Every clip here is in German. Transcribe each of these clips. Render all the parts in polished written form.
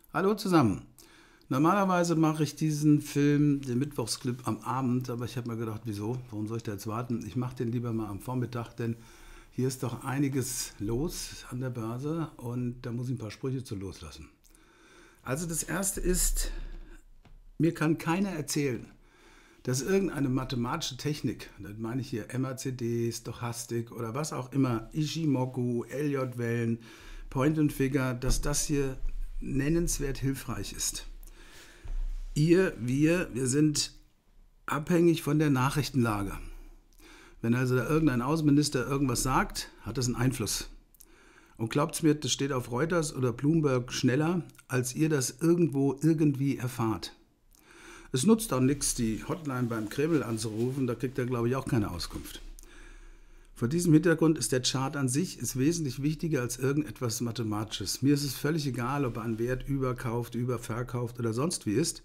Hallo zusammen. Normalerweise mache ich diesen Film, den Mittwochsclip, am Abend, aber ich habe mir gedacht, wieso? Warum soll ich da jetzt warten? Ich mache den lieber mal am Vormittag, denn hier ist doch einiges los an der Börse und da muss ich ein paar Sprüche zu loslassen. Also das erste ist, mir kann keiner erzählen, dass irgendeine mathematische Technik, das meine ich hier MACD, Stochastik oder was auch immer, Ishimoku, Elliott-Wellen, Point and Figure, dass das hier nennenswert hilfreich ist. Wir sind abhängig von der Nachrichtenlage. Wenn also da irgendein Außenminister irgendwas sagt, hat das einen Einfluss. Und glaubt's mir, das steht auf Reuters oder Bloomberg schneller, als ihr das irgendwo irgendwie erfahrt. Es nutzt auch nichts, die Hotline beim Kreml anzurufen, da kriegt er, glaube ich, auch keine Auskunft. Vor diesem Hintergrund ist der Chart an sich wesentlich wichtiger als irgendetwas Mathematisches. Mir ist es völlig egal, ob er einen Wert überkauft, überverkauft oder sonst wie ist.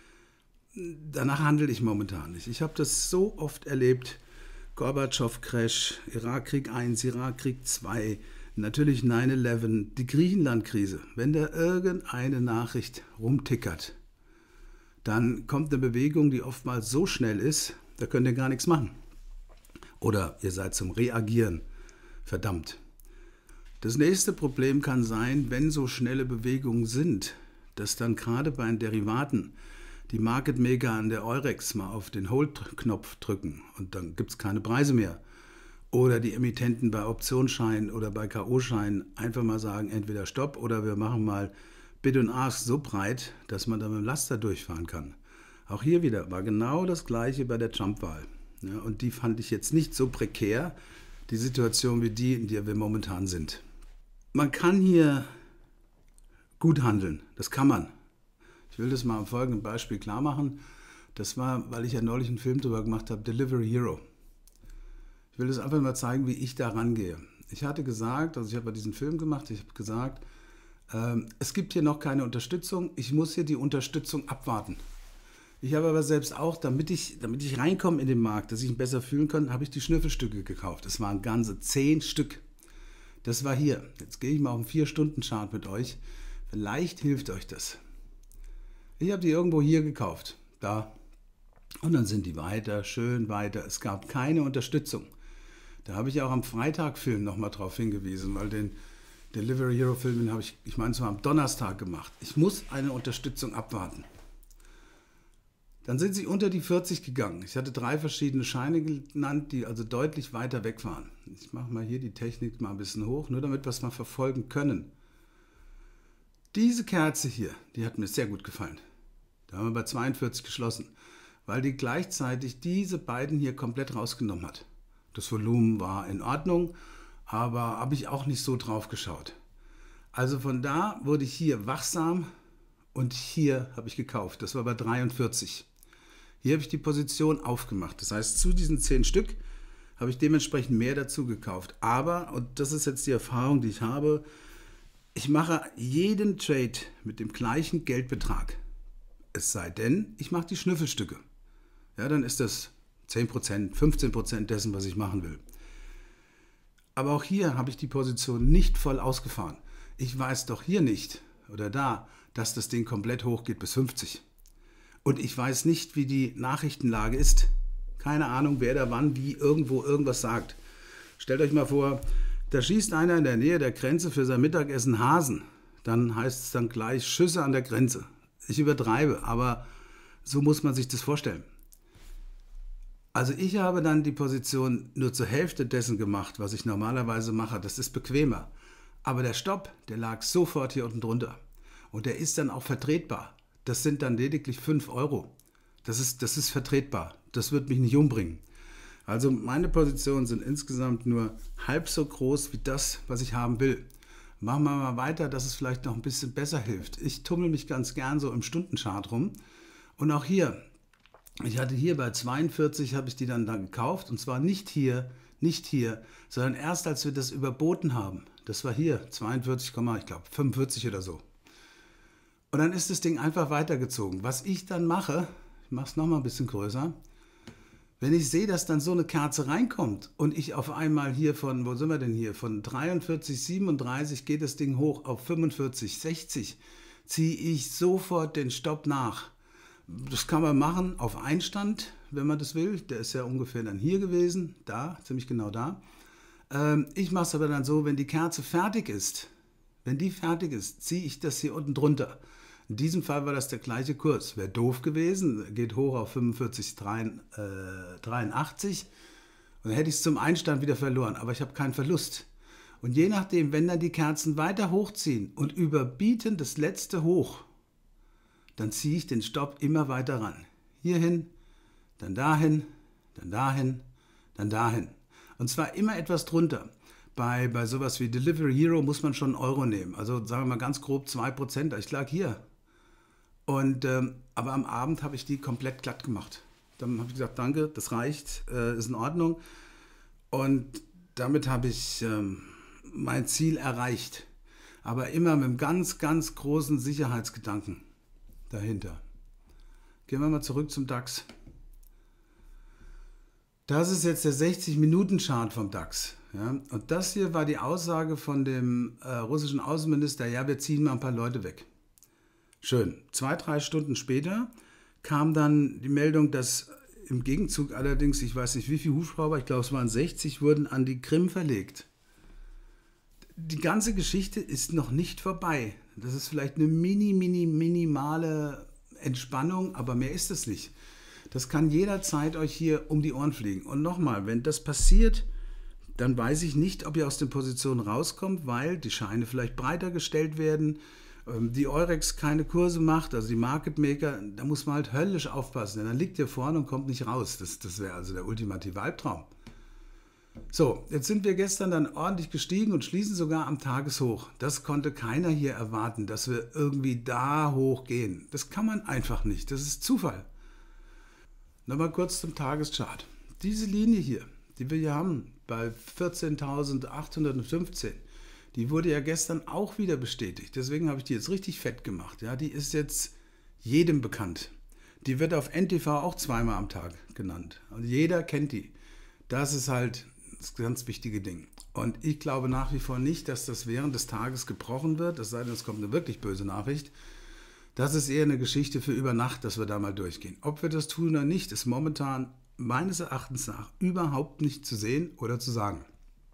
Danach handle ich momentan nicht. Ich habe das so oft erlebt. Gorbatschow-Crash, Irakkrieg 1, Irakkrieg 2, natürlich 9/11, die Griechenland-Krise. Wenn da irgendeine Nachricht rumtickert, dann kommt eine Bewegung, die oftmals so schnell ist, da könnt ihr gar nichts machen. Oder ihr seid zum Reagieren verdammt. Das nächste Problem kann sein, wenn so schnelle Bewegungen sind, dass dann gerade bei den Derivaten die Market Maker an der Eurex mal auf den Hold-Knopf drücken und dann gibt es keine Preise mehr. Oder die Emittenten bei Optionsscheinen oder bei K.O.-Scheinen einfach mal sagen, entweder Stopp oder wir machen mal Bid und Ask so breit, dass man da mit dem Laster durchfahren kann. Auch hier wieder war genau das Gleiche bei der Trump-Wahl. Ja, und die fand ich jetzt nicht so prekär, die Situation wie die, in der wir momentan sind. Man kann hier gut handeln, das kann man. Ich will das mal am folgenden Beispiel klar machen. Das war, weil ich ja neulich einen Film darüber gemacht habe, Delivery Hero. Ich will das einfach mal zeigen, wie ich da rangehe. Ich hatte gesagt, also ich habe diesen Film gemacht, ich habe gesagt, es gibt hier noch keine Unterstützung, ich muss hier die Unterstützung abwarten. Ich habe aber selbst auch, damit ich reinkomme in den Markt, dass ich ihn besser fühlen kann, habe ich die Schnüffelstücke gekauft. Es waren ganze 10 Stück. Das war hier. Jetzt gehe ich mal auf einen 4-Stunden-Chart mit euch. Vielleicht hilft euch das. Ich habe die irgendwo hier gekauft. Da. Und dann sind die weiter, schön weiter. Es gab keine Unterstützung. Da habe ich auch am Freitag-Film nochmal drauf hingewiesen, weil den Delivery Hero-Film, den habe ich meine, es war am Donnerstag gemacht. Ich muss eine Unterstützung abwarten. Dann sind sie unter die 40 gegangen. Ich hatte 3 verschiedene Scheine genannt, die also deutlich weiter weg waren. Ich mache mal hier die Technik mal ein bisschen hoch, nur damit wir es mal verfolgen können. Diese Kerze hier, die hat mir sehr gut gefallen. Da haben wir bei 42 geschlossen, weil die gleichzeitig diese beiden hier komplett rausgenommen hat. Das Volumen war in Ordnung, aber habe ich auch nicht so drauf geschaut. Also von da wurde ich hier wachsam und hier habe ich gekauft. Das war bei 43. Hier habe ich die Position aufgemacht. Das heißt, zu diesen 10 Stück habe ich dementsprechend mehr dazu gekauft. Aber, und das ist jetzt die Erfahrung, die ich habe, ich mache jeden Trade mit dem gleichen Geldbetrag. Es sei denn, ich mache die Schnüffelstücke. Ja, dann ist das 10%, 15% dessen, was ich machen will. Aber auch hier habe ich die Position nicht voll ausgefahren. Ich weiß doch hier nicht oder da, dass das Ding komplett hochgeht bis 50. Und ich weiß nicht, wie die Nachrichtenlage ist. Keine Ahnung, wer da wann, wie, irgendwo irgendwas sagt. Stellt euch mal vor, da schießt einer in der Nähe der Grenze für sein Mittagessen Hasen. Dann heißt es dann gleich Schüsse an der Grenze. Ich übertreibe, aber so muss man sich das vorstellen. Also ich habe dann die Position nur zur Hälfte dessen gemacht, was ich normalerweise mache. Das ist bequemer. Aber der Stopp, der lag sofort hier unten drunter. Und der ist dann auch vertretbar. Das sind dann lediglich 5 Euro. Das ist vertretbar. Das wird mich nicht umbringen. Also meine Positionen sind insgesamt nur halb so groß wie das, was ich haben will. Machen wir mal weiter, dass es vielleicht noch ein bisschen besser hilft. Ich tummel mich ganz gern so im Stundenchart rum. Und auch hier, ich hatte hier bei 42, habe ich die dann gekauft. Und zwar nicht hier, sondern erst als wir das überboten haben. Das war hier, 42, ich glaube 45 oder so. Und dann ist das Ding einfach weitergezogen. Was ich dann mache, ich mache es nochmal ein bisschen größer, wenn ich sehe, dass dann so eine Kerze reinkommt und ich auf einmal hier von, wo sind wir denn hier, von 43, 37 geht das Ding hoch auf 45, 60, ziehe ich sofort den Stopp nach. Das kann man machen auf Einstand, wenn man das will. Der ist ja ungefähr dann hier gewesen, da, ziemlich genau da. Ich mache es aber dann so, wenn die Kerze fertig ist, wenn die fertig ist, ziehe ich das hier unten drunter. In diesem Fall war das der gleiche Kurs. Wäre doof gewesen, geht hoch auf 45,83 und dann hätte ich es zum Einstand wieder verloren, aber ich habe keinen Verlust. Und je nachdem, wenn dann die Kerzen weiter hochziehen und überbieten das letzte Hoch, dann ziehe ich den Stopp immer weiter ran. Hierhin, dann dahin, dann dahin, dann dahin. Und zwar immer etwas drunter. Bei sowas wie Delivery Hero muss man schon Euro nehmen. Also sagen wir mal ganz grob 2%. Ich lag hier. Und, aber am Abend habe ich die komplett glatt gemacht. Dann habe ich gesagt, danke, das reicht, ist in Ordnung. Und damit habe ich mein Ziel erreicht. Aber immer mit einem ganz, ganz großen Sicherheitsgedanken dahinter. Gehen wir mal zurück zum DAX. Das ist jetzt der 60-Minuten-Chart vom DAX. Ja? Und das hier war die Aussage von dem russischen Außenminister, ja, wir ziehen mal ein paar Leute weg. Schön. 2-3 Stunden später kam dann die Meldung, dass im Gegenzug allerdings, ich weiß nicht wie viele Hubschrauber, ich glaube es waren 60, wurden an die Krim verlegt. Die ganze Geschichte ist noch nicht vorbei. Das ist vielleicht eine minimale Entspannung, aber mehr ist es nicht. Das kann jederzeit euch hier um die Ohren fliegen. Und nochmal, wenn das passiert, dann weiß ich nicht, ob ihr aus den Positionen rauskommt, weil die Scheine vielleicht breiter gestellt werden, die Eurex keine Kurse macht, also die Market Maker, da muss man halt höllisch aufpassen, denn dann liegt ihr vorne und kommt nicht raus. Das wäre also der ultimative Albtraum. So, jetzt sind wir gestern dann ordentlich gestiegen und schließen sogar am Tageshoch. Das konnte keiner hier erwarten, dass wir irgendwie da hochgehen. Das kann man einfach nicht, das ist Zufall. Nochmal kurz zum Tageschart. Diese Linie hier, die wir hier haben, bei 14.815, die wurde ja gestern auch wieder bestätigt. Deswegen habe ich die jetzt richtig fett gemacht. Ja, die ist jetzt jedem bekannt. Die wird auf NTV auch zweimal am Tag genannt. Und jeder kennt die. Das ist halt das ganz wichtige Ding. Und ich glaube nach wie vor nicht, dass das während des Tages gebrochen wird, es sei denn, es kommt eine wirklich böse Nachricht. Das ist eher eine Geschichte für über Nacht, dass wir da mal durchgehen. Ob wir das tun oder nicht, ist momentan meines Erachtens nach überhaupt nicht zu sehen oder zu sagen.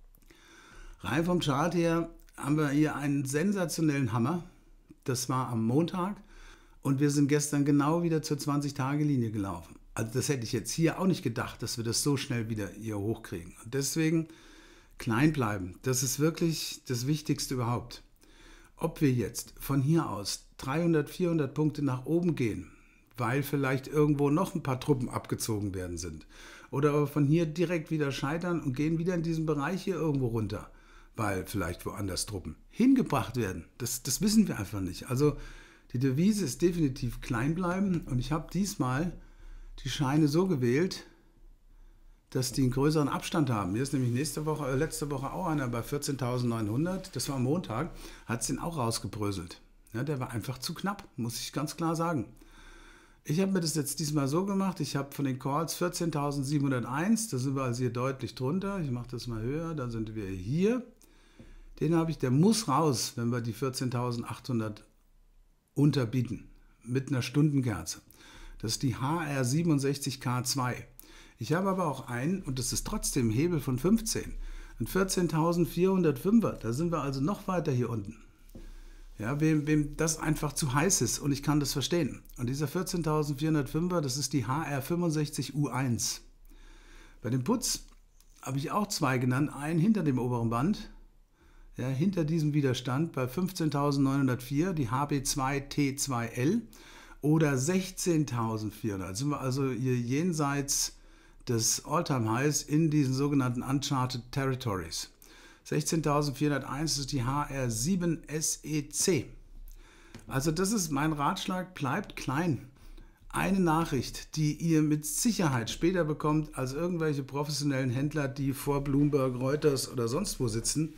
Rein vom Chart her haben wir hier einen sensationellen Hammer. Das war am Montag und wir sind gestern genau wieder zur 20-Tage-Linie gelaufen. Also das hätte ich jetzt hier auch nicht gedacht, dass wir das so schnell wieder hier hochkriegen. Und deswegen klein bleiben. Das ist wirklich das Wichtigste überhaupt. Ob wir jetzt von hier aus 300, 400 Punkte nach oben gehen, weil vielleicht irgendwo noch ein paar Truppen abgezogen werden sind, oder aber von hier direkt wieder scheitern und gehen wieder in diesen Bereich hier irgendwo runter, weil vielleicht woanders Truppen hingebracht werden. Das wissen wir einfach nicht. Also die Devise ist definitiv klein bleiben und ich habe diesmal die Scheine so gewählt, dass die einen größeren Abstand haben. Mir ist nämlich letzte Woche auch einer bei 14.900, das war am Montag, hat es den auch rausgebröselt. Ja, der war einfach zu knapp, muss ich ganz klar sagen. Ich habe mir das jetzt diesmal so gemacht, ich habe von den Calls 14.701, da sind wir also hier deutlich drunter, ich mache das mal höher, dann sind wir hier. Den habe ich, der muss raus, wenn wir die 14.800 unterbieten, mit einer Stundenkerze. Das ist die HR67K2. Ich habe aber auch einen, und das ist trotzdem ein Hebel von 15, ein 14.405er, da sind wir also noch weiter hier unten. Ja, wem das einfach zu heiß ist und ich kann das verstehen. Und dieser 14.405er, das ist die HR65U1. Bei dem Putz habe ich auch zwei genannt, einen hinter dem oberen Band, ja, hinter diesem Widerstand bei 15.904, die HB2T2L oder 16.400. Da sind wir also hier jenseits des All-Time-Highs in diesen sogenannten Uncharted Territories. 16.401 ist die HR7SEC. Also das ist mein Ratschlag, bleibt klein. Eine Nachricht, die ihr mit Sicherheit später bekommt als irgendwelche professionellen Händler, die vor Bloomberg, Reuters oder sonst wo sitzen,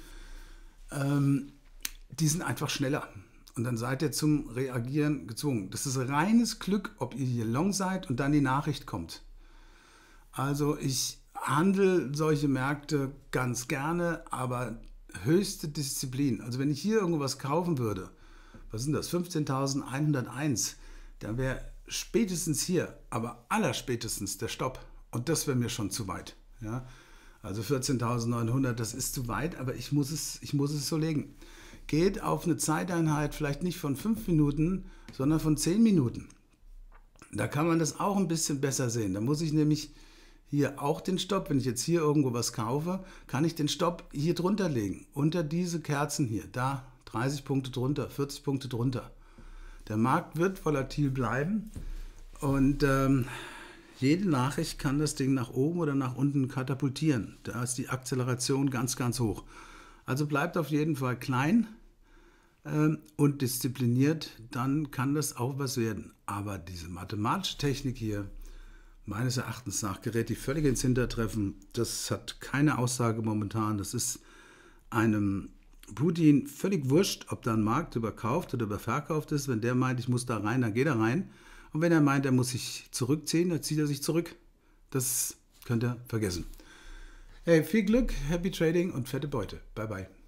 die sind einfach schneller. Und dann seid ihr zum Reagieren gezwungen. Das ist reines Glück, ob ihr hier long seid und dann die Nachricht kommt. Also ich handle solche Märkte ganz gerne, aber höchste Disziplin. Also wenn ich hier irgendwas kaufen würde, was sind das, 15.101, dann wäre spätestens hier, aber allerspätestens der Stopp. Und das wäre mir schon zu weit. Ja? Also 14.900, das ist zu weit, aber ich muss es so legen. Geht auf eine Zeiteinheit vielleicht nicht von 5 Minuten, sondern von 10 Minuten. Da kann man das auch ein bisschen besser sehen. Da muss ich nämlich hier auch den Stopp, wenn ich jetzt hier irgendwo was kaufe, kann ich den Stopp hier drunter legen. Unter diese Kerzen hier, da 30 Punkte drunter, 40 Punkte drunter. Der Markt wird volatil bleiben und jede Nachricht kann das Ding nach oben oder nach unten katapultieren. Da ist die Akzeleration ganz, ganz hoch. Also bleibt auf jeden Fall klein und diszipliniert, dann kann das auch was werden. Aber diese mathematische Technik hier, meines Erachtens nach, gerät die völlig ins Hintertreffen. Das hat keine Aussage momentan. Das ist einem Putin völlig wurscht, ob da ein Markt überkauft oder überverkauft ist. Wenn der meint, ich muss da rein, dann geht er rein. Und wenn er meint, er muss sich zurückziehen, dann zieht er sich zurück. Das könnt ihr vergessen. Hey, viel Glück, happy trading und fette Beute. Bye, bye.